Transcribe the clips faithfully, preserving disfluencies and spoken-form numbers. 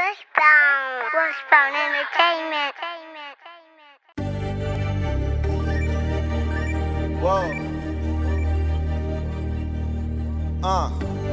Westbound, Westbound Entertainment. Whoa. Uh.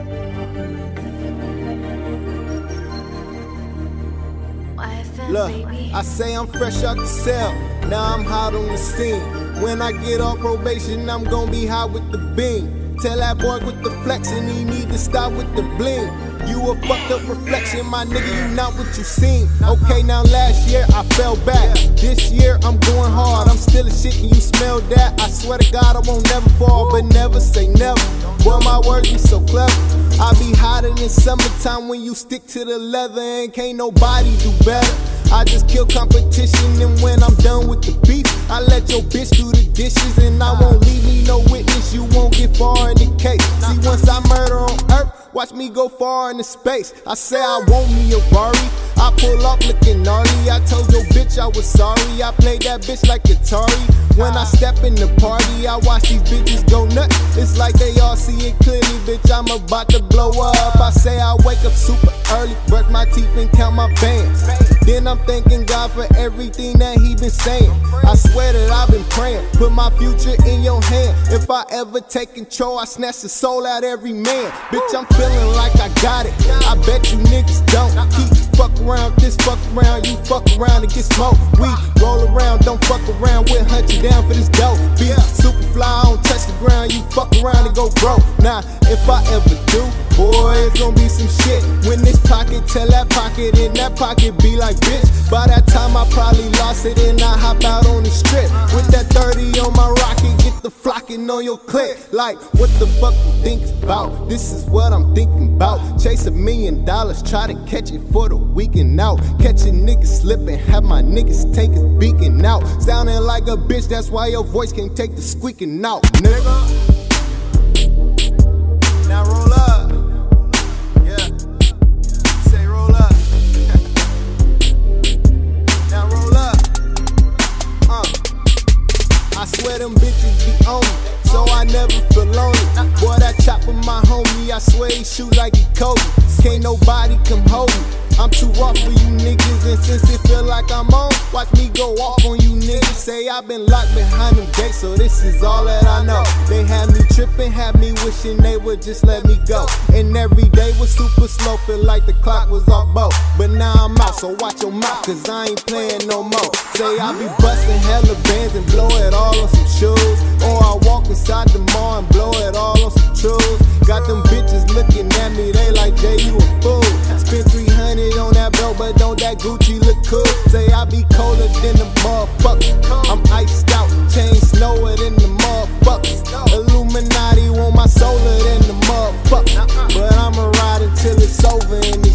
Look, I say I'm fresh out the cell, now I'm hot on the scene. When I get off probation, I'm gon' be hot with the beam. Tell that boy with the flexin', he need to stop with the bling. You a fucked up reflection, my nigga, you not what you seen. Okay, now last year I fell back. This year I'm going hard, I'm still a shit, can you smell that? I swear to God I won't never fall, but never say never. Boy, my words be so clever. I be hotter than summertime when you stick to the leather, and can't nobody do better. I just kill competition, and when I'm done with the beef, I let your bitch do the dishes, and I won't leave me no witness. You won't get far in the case. See, once I murder on earth, watch me go far into space. I say I want me a Rari, I pull up looking gnarly. I told your bitch I was sorry, I played that bitch like Atari. When I step in the party, I watch these bitches go nuts. It's like they all see it clearly, bitch, I'm about to blow up. I say I wake up super early, brush my teeth and count my bands. Then I'm thanking God for everything that he been saying. I swear that I've been praying, put my future in your hand. If I ever take control, I snatch the soul out every man. Bitch, I'm feeling like I got it, I bet you niggas don't. Keep fuck around, this fuck around, you fuck around and get smoked. We roll around, don't fuck around, we'll hunt you down for this dope. Be super fly, don't touch the ground, you fuck around and go broke. Now, if I ever do, boy, it's gonna be some shit. When this pocket tell that pocket, and that pocket be like, bitch, by that time I probably lost it and I hop out on the strip. With that thirty on my rocket, get the flocking on your clip. Like, what the fuck you think about? This is what I'm thinking about. Chase a million dollars, try to catch it for the weekend out. Catching niggas slipping, have my niggas taking beaking out. Sounding like a bitch, that's why your voice can't take the squeaking out, nigga. Now roll up. Yeah. Say roll up. Now roll up. Uh. I swear them bitches be on me, so I never feel lonely. Boy, that chopper my homie, I swear he shoot like he Kobe. Can't nobody come hold me, I'm too rough for you niggas. And since it feel like I'm on, watch me go off on you niggas. Say I've been locked behind them gates, so this is all that I know. They had me tripping, had me wishing they would just let me go. And every day was super slow, feel like the clock was off both. But now I'm out, so watch your mouth, cause I ain't playing no more. Say I be busting hella bands and blow it all on some shoes, or I walk inside the mall and blow it all on some trues. Got them bitches looking at me, they like, Jay, you a fool. Spent three hundred on that belt, but don't that Gucci look cool? Say I be colder than the motherfucker, I'm iced out, chain snower than the motherfuckers. Illuminati want my solar than the motherfucker, but I'ma ride until it's over and